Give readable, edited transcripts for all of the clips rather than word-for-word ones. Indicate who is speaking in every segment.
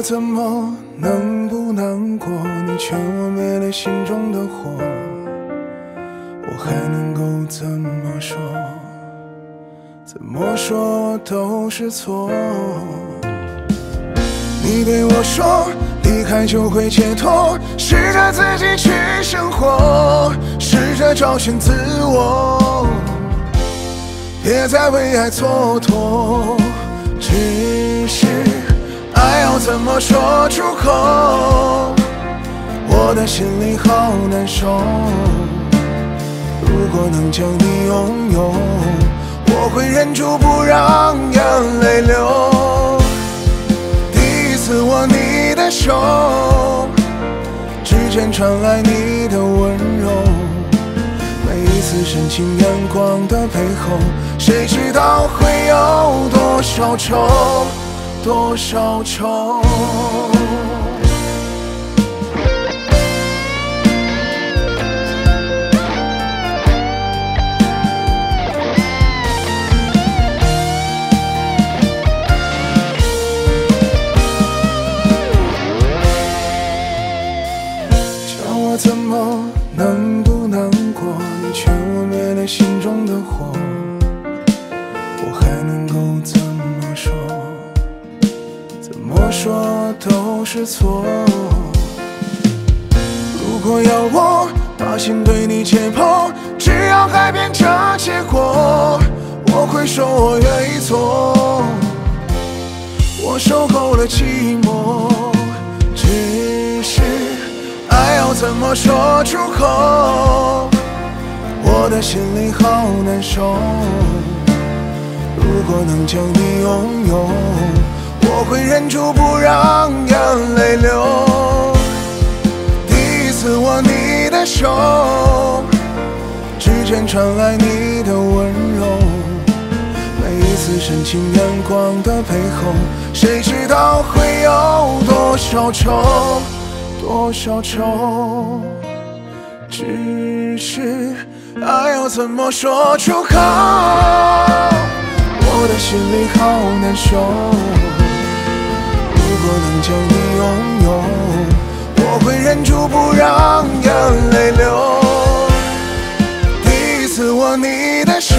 Speaker 1: 怎么能不难过？你劝我灭了心中的火，我还能够怎么说？怎么说都是错。你对我说，离开就会解脱，试着自己去生活，试着找寻自我，别再为爱蹉跎。只是爱要怎么说出口？我的心里好难受。如果能将你拥有，我会忍住不让眼泪流。第一次握你的手，指尖传来你的温柔。每一次深情眼光的背后，谁知道会有多少愁，多少愁。叫我怎么能不难过？你劝我灭了心中的火，我还能够怎么说？怎么说都是错。如果要我把心对你解剖，只要改变这结果，我会说我愿意做。我受够了寂寞，只是爱要怎么说出口？我的心里好难受。如果能将你拥有，我会忍住不让眼泪流。第一次握你的手，指尖传来你的温柔。每一次深情眼光的背后，谁知道会有多少愁，多少愁。只是爱要怎么说出口？我的心里好难受。如果能将你拥有，我会忍住不让眼泪流。第一次握你的手，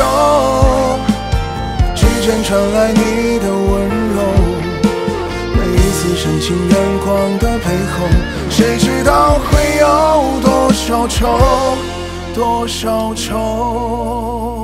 Speaker 1: 指尖传来你的温柔。每一次深情眼光的背后，谁知道会有多少愁，多少愁。